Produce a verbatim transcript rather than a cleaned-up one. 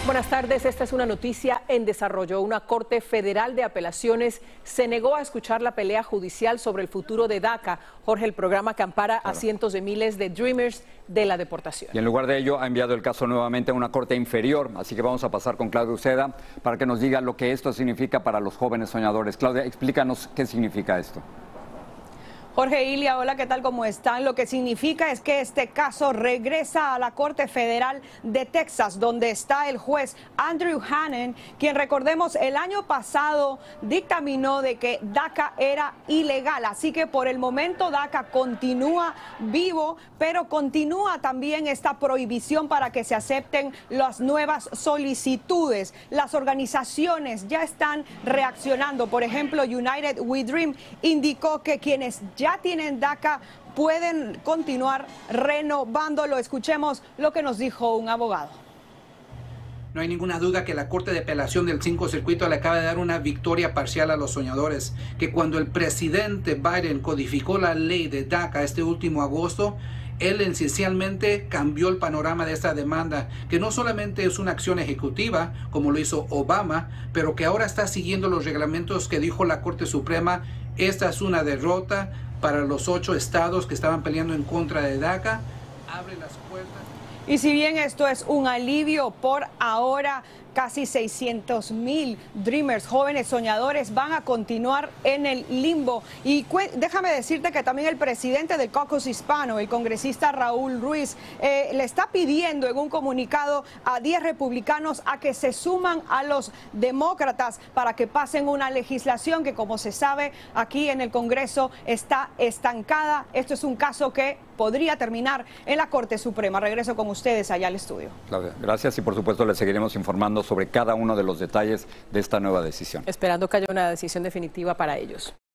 Buenas tardes, esta es una noticia en desarrollo. Una corte federal de apelaciones se negó a escuchar la pelea judicial sobre el futuro de DACA, Jorge, el programa que ampara claro. a cientos de miles de Dreamers de la deportación. Y en lugar de ello ha enviado el caso nuevamente a una corte inferior, así que vamos a pasar con Claudia Uceda para que nos diga lo que esto significa para los jóvenes soñadores. Claudia, explícanos qué significa esto. Jorge, Ilia, hola, ¿qué tal? ¿Cómo están? Lo que significa es que este caso regresa a la Corte Federal de Texas, donde está el juez Andrew Hanen, quien, recordemos, el año pasado dictaminó de que DACA era ilegal. Así que por el momento DACA continúa vivo, pero continúa también esta prohibición para que se acepten las nuevas solicitudes. Las organizaciones ya están reaccionando. Por ejemplo, United We Dream indicó que quienes ya tienen DACA pueden continuar renovándolo. Escuchemos lo que nos dijo un abogado. No hay ninguna duda que la Corte de Apelación del Cinco Circuito le acaba de dar una victoria parcial a los soñadores, que cuando el presidente Biden codificó la ley de DACA este último agosto, él esencialmente cambió el panorama de esta demanda, que no solamente es una acción ejecutiva, como lo hizo Obama, pero que ahora está siguiendo los reglamentos que dijo la Corte Suprema. Esta es una derrota para los ocho estados que estaban peleando en contra de DACA. Abre las puertas. Y si bien esto es un alivio por ahora, casi seiscientos mil Dreamers, jóvenes soñadores, van a continuar en el limbo. Y déjame decirte que también el presidente del Caucus Hispano, el congresista Raúl Ruiz, eh, le está pidiendo en un comunicado a diez republicanos a que se suman a los demócratas para que pasen una legislación que, como se sabe, aquí en el Congreso está estancada. Esto es un caso que podría terminar en la Corte Suprema. Regreso con ustedes allá al estudio. Claudia, gracias y por supuesto le seguiremos informando sobre cada uno de los detalles de esta nueva decisión. Esperando que haya una decisión definitiva para ellos.